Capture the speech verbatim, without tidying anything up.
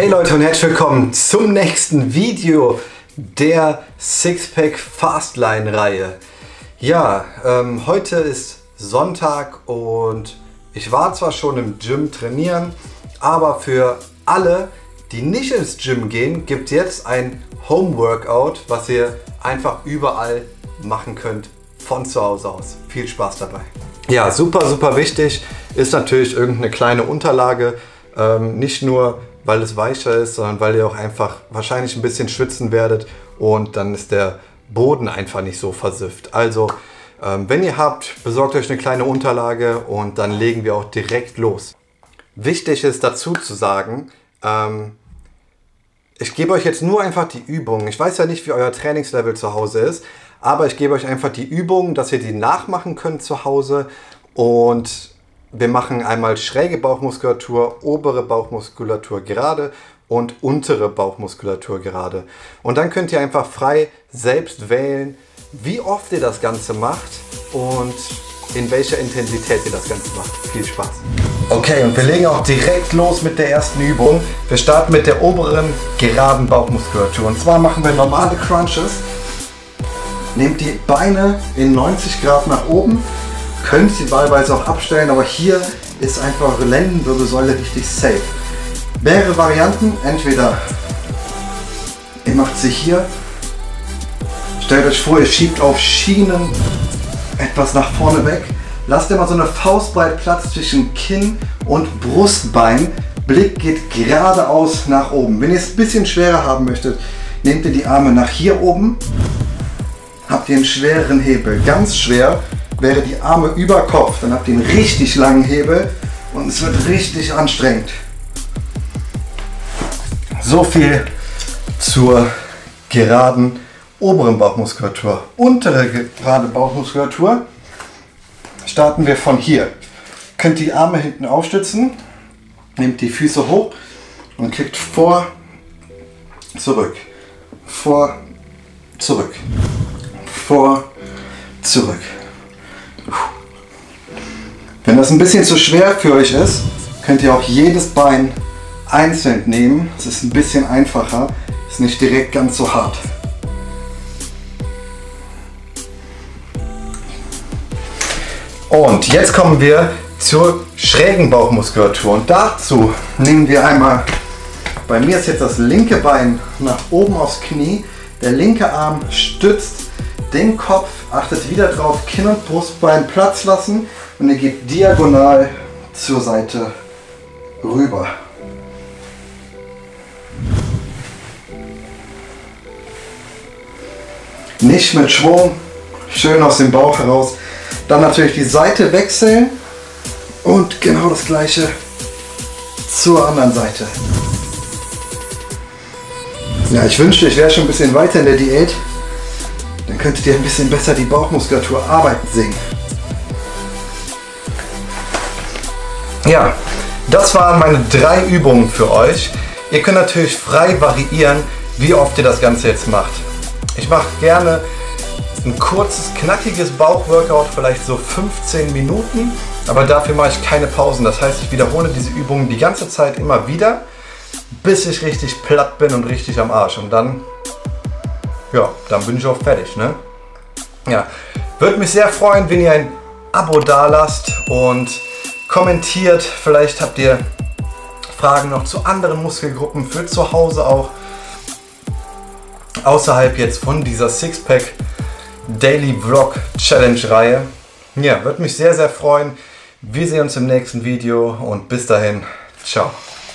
Hey Leute und herzlich willkommen zum nächsten Video der Sixpack Fastline Reihe. Ja, ähm, heute ist Sonntag und ich war zwar schon im Gym trainieren, aber für alle, die nicht ins Gym gehen, gibt es jetzt ein Home Workout, was ihr einfach überall machen könnt von zu Hause aus. Viel Spaß dabei. Ja, super, super wichtig ist natürlich irgendeine kleine Unterlage, ähm, nicht nur weil es weicher ist, sondern weil ihr auch einfach wahrscheinlich ein bisschen schwitzen werdet und dann ist der Boden einfach nicht so versifft. Also ähm, wenn ihr habt, besorgt euch eine kleine Unterlage und dann legen wir auch direkt los. Wichtig ist dazu zu sagen, ähm, ich gebe euch jetzt nur einfach die Übungen. Ich weiß ja nicht, wie euer Trainingslevel zu Hause ist, aber ich gebe euch einfach die Übungen, dass ihr die nachmachen könnt zu Hause. Und wir machen einmal schräge Bauchmuskulatur, obere Bauchmuskulatur gerade und untere Bauchmuskulatur gerade. Und dann könnt ihr einfach frei selbst wählen, wie oft ihr das Ganze macht und in welcher Intensität ihr das Ganze macht. Viel Spaß! Okay, und wir legen auch direkt los mit der ersten Übung. Wir starten mit der oberen geraden Bauchmuskulatur. Und zwar machen wir normale Crunches. Nehmt die Beine in neunzig Grad nach oben. Könnt sie wahlweise auch abstellen, aber hier ist einfach eure Lendenwirbelsäule richtig safe. Mehrere Varianten, entweder ihr macht sie hier, stellt euch vor, ihr schiebt auf Schienen etwas nach vorne weg, lasst immer so eine Faustbreit Platz zwischen Kinn und Brustbein, Blick geht geradeaus nach oben. Wenn ihr es ein bisschen schwerer haben möchtet, nehmt ihr die Arme nach hier oben, habt ihr einen schwereren Hebel, ganz schwer wäre die Arme über Kopf, dann habt ihr einen richtig langen Hebel und es wird richtig anstrengend. So viel zur geraden oberen Bauchmuskulatur. Untere gerade Bauchmuskulatur starten wir von hier. Könnt die Arme hinten aufstützen, nehmt die Füße hoch und klickt vor, zurück, vor, zurück, vor, zurück. Wenn das ein bisschen zu schwer für euch ist, könnt ihr auch jedes Bein einzeln nehmen. Es ist ein bisschen einfacher, ist nicht direkt ganz so hart. Und jetzt kommen wir zur schrägen Bauchmuskulatur und dazu nehmen wir einmal, bei mir ist jetzt das linke Bein nach oben aufs Knie, der linke Arm stützt den Kopf, achtet wieder drauf, Kinn und Brustbein Platz lassen und ihr geht diagonal zur Seite rüber. Nicht mit Schwung, schön aus dem Bauch heraus. Dann natürlich die Seite wechseln und genau das gleiche zur anderen Seite. Ja, ich wünschte, ich wäre schon ein bisschen weiter in der Diät. Dann könntet ihr ein bisschen besser die Bauchmuskulatur arbeiten sehen. Ja, das waren meine drei Übungen für euch. Ihr könnt natürlich frei variieren, wie oft ihr das Ganze jetzt macht. Ich mache gerne ein kurzes, knackiges Bauchworkout, vielleicht so fünfzehn Minuten, aber dafür mache ich keine Pausen. Das heißt, ich wiederhole diese Übungen die ganze Zeit immer wieder, bis ich richtig platt bin und richtig am Arsch. Und dann, ja, dann bin ich auch fertig, ne? Ja, würde mich sehr freuen, wenn ihr ein Abo dalasst und kommentiert. Vielleicht habt ihr Fragen noch zu anderen Muskelgruppen für zu Hause auch. Außerhalb jetzt von dieser Sixpack Daily Vlog Challenge Reihe. Ja, würde mich sehr, sehr freuen. Wir sehen uns im nächsten Video und bis dahin, ciao.